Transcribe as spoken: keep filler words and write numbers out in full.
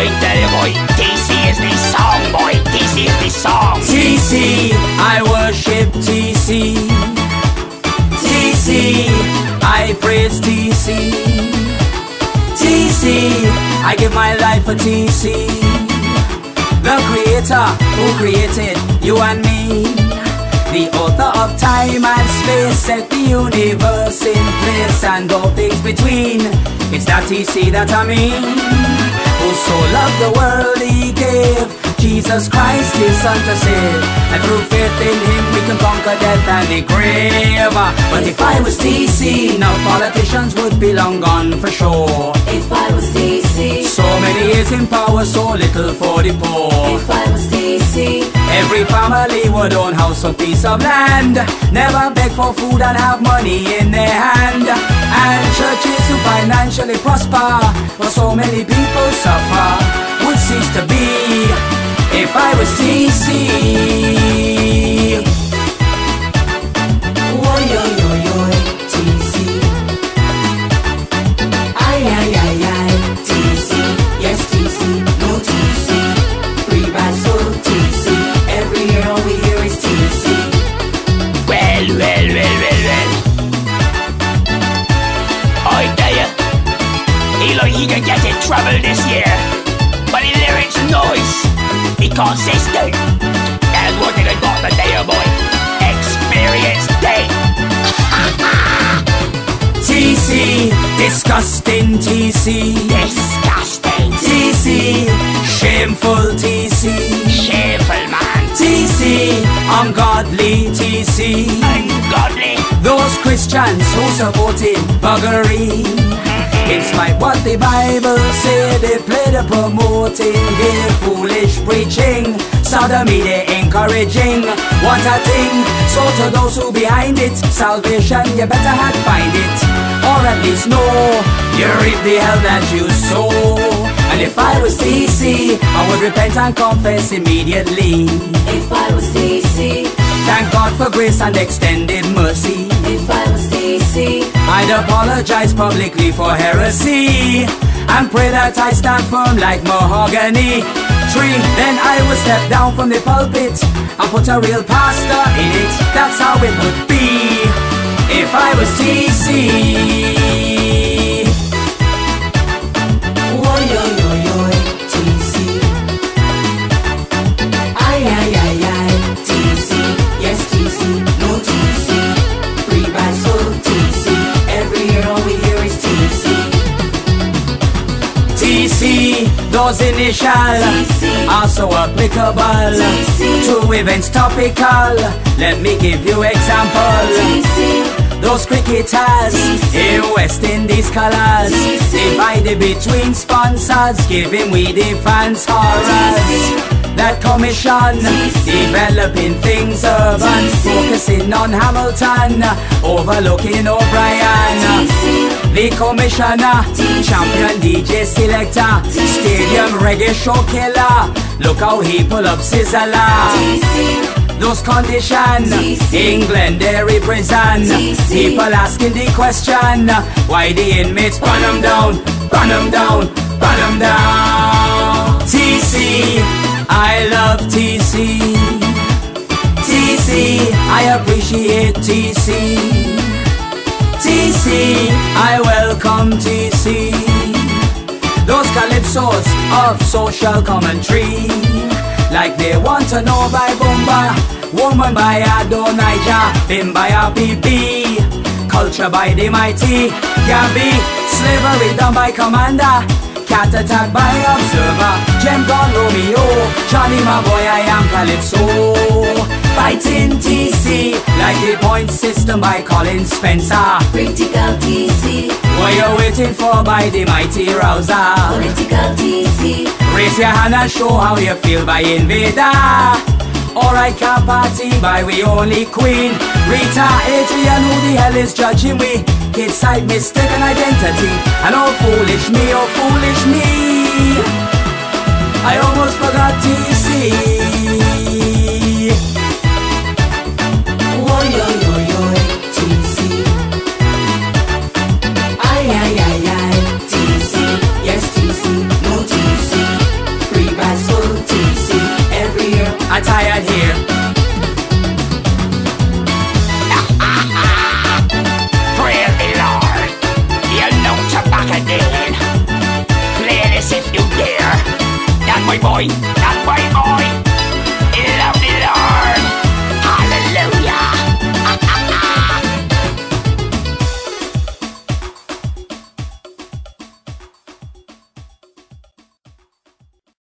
I tell you, boy, T C is the song, boy. T C is the song. T C, I worship T C. T C, I praise T C. T C, I give my life for T C. The creator who created you and me. The author of time and space set the universe in place and all things between. It's that T C that I mean, who so loved the world he gave Jesus Christ his son to save. And through faith in him we can conquer death and the grave. But if I was T C, now politicians would be long gone for sure. If I was T C, so many years in power, so little for the poor. If I was T C, every family would own house or piece of land, never beg for food and have money in their hand. And churches who financially prosper, but so many people suffer, would cease to be. If I was T C, woy yo yo yo, T C, ay ay ay ay, T C, yes T C, no T C, free bad soul T C, every year all we hear is T C. Well, well, well, well, well. I tell you, Eli, he can get in trouble this year, but the lyrics noise. Be consistent. That's what they got to tell you, boy. Experience day. T C, disgusting T C, Disgusting. T C, shameful T C, Shameful, man. T C, ungodly T C, Ungodly. those Christians who supported buggery. It's like what the Bible said, they play the promoting, give foolish preaching, sodomy they encouraging, what a thing. So to those who behind it, salvation you better had find it, or at least know, you reap the hell that you sow. And if I was T C, I would repent and confess immediately. If I was T C, thank God for grace and extended mercy. if I was T C, I'd apologize publicly for heresy and pray that I stand firm like mahogany tree. Then I would step down from the pulpit and put a real pastor in it. That's how it would be if I was T C. woy yo yo yo, T C, ay ay ay ay, T C, yes T C, no T C, free bad soul T C, every year all we hear is T C. T C, those initials T C, are so applicable T C, to events topical. Let me give you example. T C, Those cricketers T C, in West Indies colors, T C, divided between sponsors, giving we the fans horrors. T C, That commission, T C, developing things urban, T C, focusing on Hamilton, overlooking O'Brien. T C, The commissioner, T C, champion D J selector, T C, stadium reggae show killer. Look how he pull up Sizzler. T C, Those conditions, T C, England Dairy Prison. T C, People asking the question, why the inmates burn them down, burn them down, burn them down. T C, I love T C. T C, I appreciate T C. T C, I welcome T C. Those calypsos of social commentary, like they want to know by Boomba, woman by Adonijah, him by R P P, culture by the mighty, Gabby, slavery done by Commander, cat attack by Observer, Gem Gone Romeo, Johnny my boy I am Calypso, fighting T C, like the point system by Colin Spencer, critical T C, what you waiting for by the mighty Rouser, political T C, raise your hand and show how you feel by Invader. Alright, can't party by we only queen Rita, Adrian, who the hell is judging we? Kid side mistaken identity, and oh foolish me, oh foolish me.